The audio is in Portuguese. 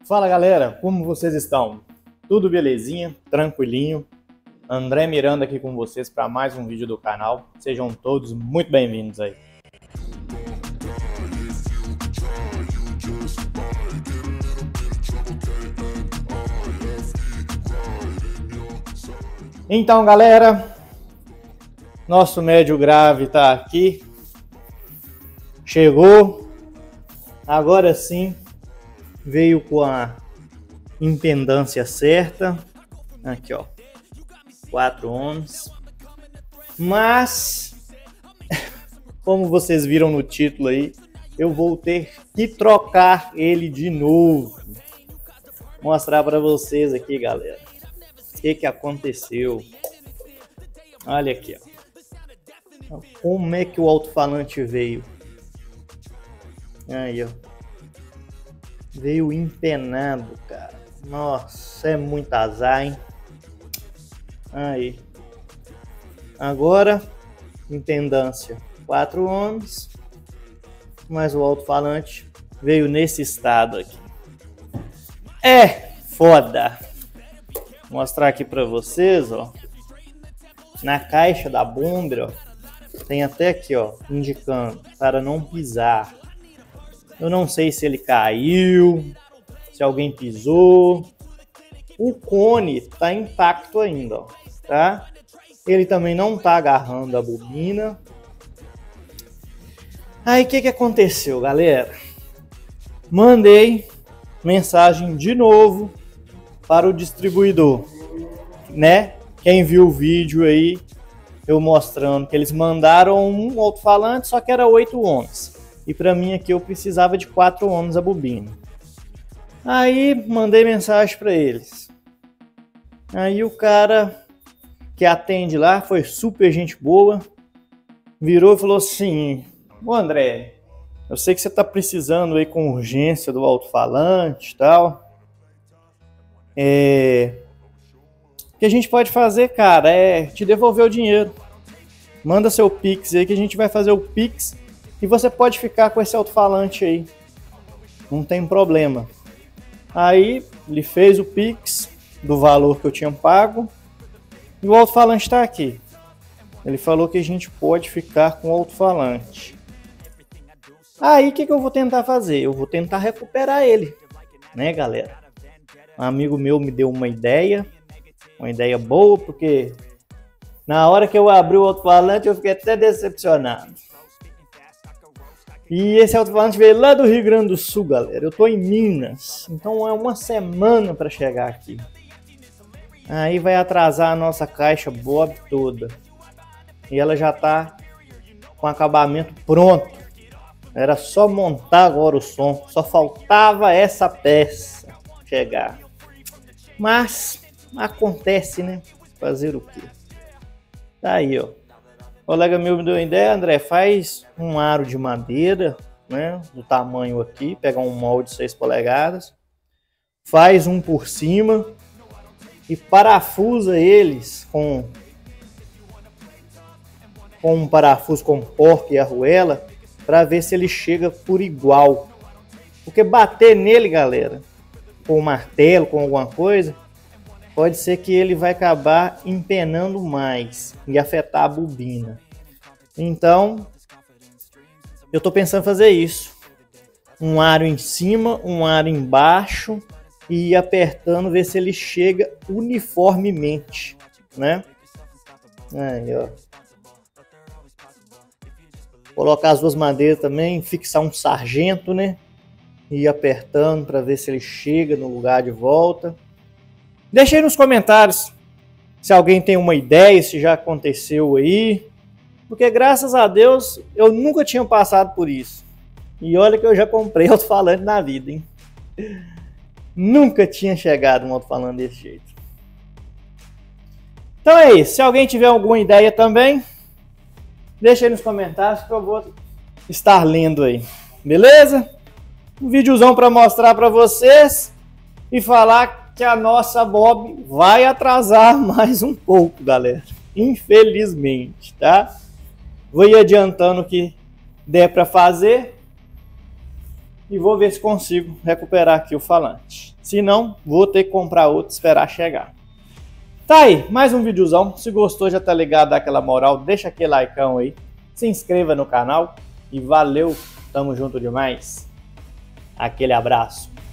Fala galera, como vocês estão? Tudo belezinha? Tranquilinho? André Miranda aqui com vocês para mais um vídeo do canal. Sejam todos muito bem-vindos aí. Então galera, nosso médio grave tá aqui. Chegou. Agora sim. Veio com a impedância certa, aqui ó, 4 ohms, mas, como vocês viram no título aí, eu vou ter que trocar ele de novo. Vou mostrar para vocês aqui galera, o que aconteceu. Olha aqui ó, como é que o alto-falante veio, aí ó. Veio empenado, cara. Nossa, é muito azar, hein? Aí. Agora, impedância 4 ohms. Mas o alto-falante veio nesse estado aqui. É foda. Vou mostrar aqui pra vocês, ó. Na caixa da bomba, ó. Tem até aqui, ó, indicando para não pisar. Eu não sei se ele caiu, se alguém pisou. O cone tá intacto ainda, ó, tá? Ele também não tá agarrando a bobina. Aí o que aconteceu, galera? Mandei mensagem de novo para o distribuidor, né? Quem viu o vídeo aí, eu mostrando que eles mandaram um alto-falante, só que era 8 ohms. E para mim aqui eu precisava de 4 ohms a bobina. Aí mandei mensagem para eles. Aí o cara que atende lá foi super gente boa. Virou e falou assim: ô André, eu sei que você tá precisando aí com urgência do alto-falante e tal. O que a gente pode fazer, cara, é te devolver o dinheiro. Manda seu Pix aí que a gente vai fazer o Pix. E você pode ficar com esse alto-falante aí. Não tem problema. Aí ele fez o Pix do valor que eu tinha pago. E o alto-falante está aqui. Ele falou que a gente pode ficar com o alto-falante. Aí o que eu vou tentar fazer? Eu vou tentar recuperar ele. Né, galera? Um amigo meu me deu uma ideia. Uma ideia boa, porque na hora que eu abri o alto-falante eu fiquei até decepcionado. E esse alto-falante veio lá do Rio Grande do Sul, galera. Eu tô em Minas, então é uma semana para chegar aqui. Aí vai atrasar a nossa caixa Bob toda. E ela já tá com acabamento pronto. Era só montar agora o som. Só faltava essa peça chegar. Mas acontece, né? Fazer o quê? Tá aí, ó. O colega meu me deu uma ideia: André, faz um aro de madeira, né, do tamanho aqui, pega um molde de 6 polegadas, faz um por cima e parafusa eles com um parafuso com porca e arruela para ver se ele chega por igual. Porque bater nele, galera, com um martelo, com alguma coisa, pode ser que ele vai acabar empenando mais e afetar a bobina. Então, eu estou pensando em fazer isso. Um aro em cima, um aro embaixo e ir apertando, ver se ele chega uniformemente, né? Aí, ó. Colocar as duas madeiras também, fixar um sargento, né? E ir apertando para ver se ele chega no lugar de volta. Deixa aí nos comentários se alguém tem uma ideia, se já aconteceu aí. Porque graças a Deus eu nunca tinha passado por isso. E olha que eu já comprei alto-falante na vida, hein? Nunca tinha chegado um alto-falante desse jeito. Então é isso. Se alguém tiver alguma ideia também, deixa aí nos comentários que eu vou estar lendo aí. Beleza? Um videozão para mostrar para vocês e falar que a nossa Bob vai atrasar mais um pouco, galera. Infelizmente, tá? Vou ir adiantando o que der para fazer. e vou ver se consigo recuperar aqui o falante. Se não, vou ter que comprar outro e esperar chegar. Tá aí, mais um videozão. Se gostou, já tá ligado, dá aquela moral, deixa aquele likeão aí, se inscreva no canal e valeu, tamo junto demais. Aquele abraço.